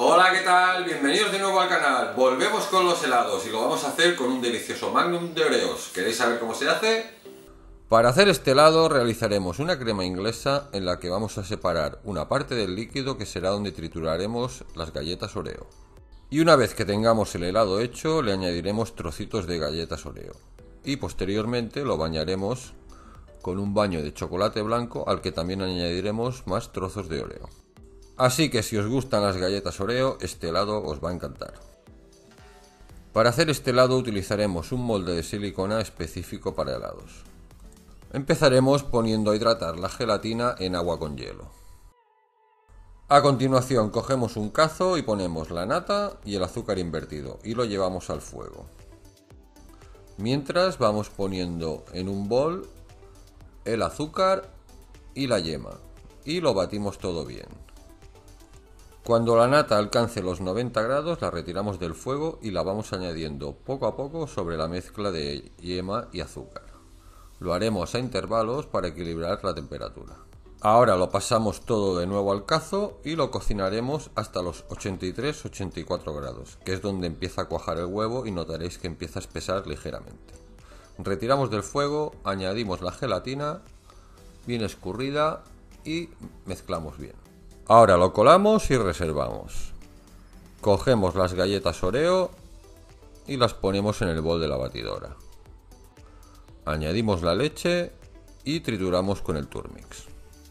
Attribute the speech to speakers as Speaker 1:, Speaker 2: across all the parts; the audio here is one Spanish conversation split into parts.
Speaker 1: Hola, ¿qué tal? Bienvenidos de nuevo al canal. Volvemos con los helados y lo vamos a hacer con un delicioso Magnum de Oreos. ¿Queréis saber cómo se hace? Para hacer este helado realizaremos una crema inglesa en la que vamos a separar una parte del líquido que será donde trituraremos las galletas Oreo. Y una vez que tengamos el helado hecho, le añadiremos trocitos de galletas Oreo. Y posteriormente lo bañaremos con un baño de chocolate blanco al que también añadiremos más trozos de Oreo. Así que si os gustan las galletas Oreo, este helado os va a encantar. Para hacer este helado utilizaremos un molde de silicona específico para helados. Empezaremos poniendo a hidratar la gelatina en agua con hielo. A continuación cogemos un cazo y ponemos la nata y el azúcar invertido y lo llevamos al fuego. Mientras vamos poniendo en un bol el azúcar y la yema y lo batimos todo bien. Cuando la nata alcance los 90 grados la retiramos del fuego y la vamos añadiendo poco a poco sobre la mezcla de yema y azúcar. Lo haremos a intervalos para equilibrar la temperatura. Ahora lo pasamos todo de nuevo al cazo y lo cocinaremos hasta los 83-84 grados, que es donde empieza a cuajar el huevo y notaréis que empieza a espesar ligeramente. Retiramos del fuego, añadimos la gelatina bien escurrida y mezclamos bien. Ahora lo colamos y reservamos. Cogemos las galletas Oreo y las ponemos en el bol de la batidora. Añadimos la leche y trituramos con el Turmix.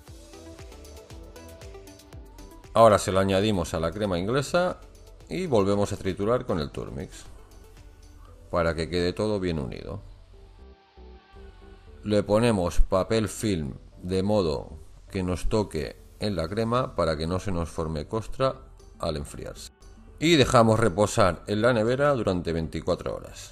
Speaker 1: Ahora se la añadimos a la crema inglesa y volvemos a triturar con el Turmix para que quede todo bien unido. Le ponemos papel film de modo que nos toque en la crema para que no se nos forme costra al enfriarse. Y dejamos reposar en la nevera durante 24 horas.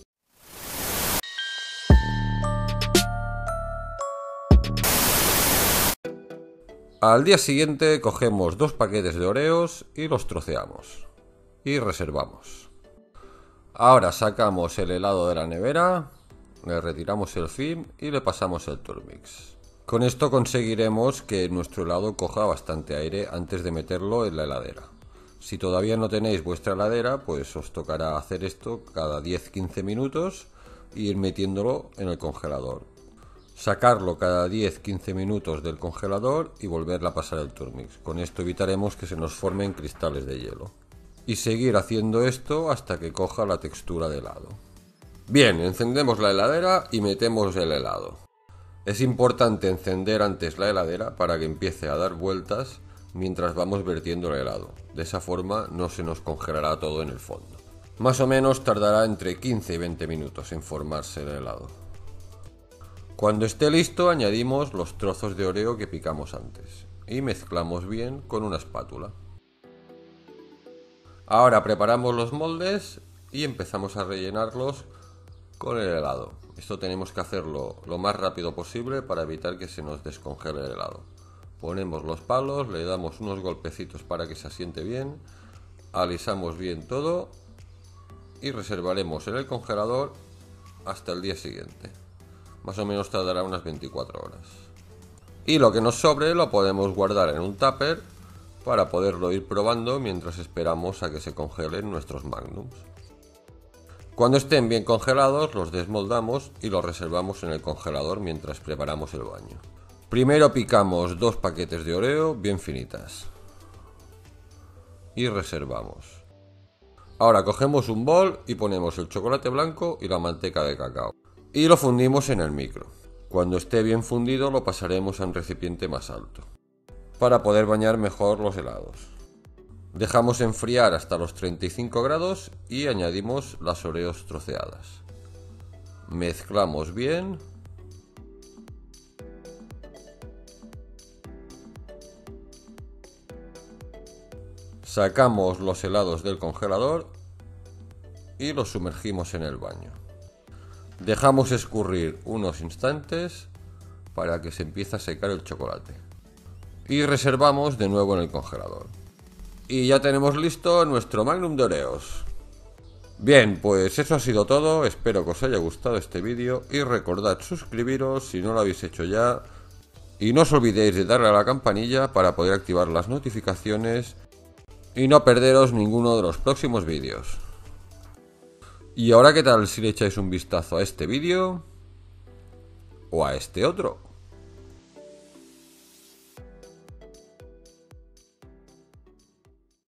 Speaker 1: Al día siguiente cogemos 2 paquetes de Oreos y los troceamos. Y reservamos. Ahora sacamos el helado de la nevera, le retiramos el film y le pasamos el Turmix. Con esto conseguiremos que nuestro helado coja bastante aire antes de meterlo en la heladera. Si todavía no tenéis vuestra heladera, pues os tocará hacer esto cada 10-15 minutos e ir metiéndolo en el congelador. Sacarlo cada 10-15 minutos del congelador y volverla a pasar el Turmix. Con esto evitaremos que se nos formen cristales de hielo. Y seguir haciendo esto hasta que coja la textura de helado. Bien, encendemos la heladera y metemos el helado. Es importante encender antes la heladera para que empiece a dar vueltas mientras vamos vertiendo el helado. De esa forma no se nos congelará todo en el fondo. Más o menos tardará entre 15 y 20 minutos en formarse el helado. Cuando esté listo añadimos los trozos de Oreo que picamos antes y mezclamos bien con una espátula. Ahora preparamos los moldes y empezamos a rellenarlos con el helado. Esto tenemos que hacerlo lo más rápido posible para evitar que se nos descongele el helado. Ponemos los palos, le damos unos golpecitos para que se asiente bien, alisamos bien todo y reservaremos en el congelador hasta el día siguiente. Más o menos tardará unas 24 horas. Y lo que nos sobre lo podemos guardar en un tupper para poderlo ir probando mientras esperamos a que se congelen nuestros Magnums. Cuando estén bien congelados los desmoldamos y los reservamos en el congelador mientras preparamos el baño. Primero picamos 2 paquetes de Oreo bien finitas y reservamos. Ahora cogemos un bol y ponemos el chocolate blanco y la manteca de cacao y lo fundimos en el micro. Cuando esté bien fundido lo pasaremos a un recipiente más alto para poder bañar mejor los helados. Dejamos enfriar hasta los 35 grados y añadimos las Oreos troceadas. Mezclamos bien. Sacamos los helados del congelador y los sumergimos en el baño. Dejamos escurrir unos instantes para que se empiece a secar el chocolate. Y reservamos de nuevo en el congelador. Y ya tenemos listo nuestro Magnum de Oreos. Bien, pues eso ha sido todo, espero que os haya gustado este vídeo y recordad suscribiros si no lo habéis hecho ya y no os olvidéis de darle a la campanilla para poder activar las notificaciones y no perderos ninguno de los próximos vídeos. Y ahora, ¿qué tal si le echáis un vistazo a este vídeo o a este otro?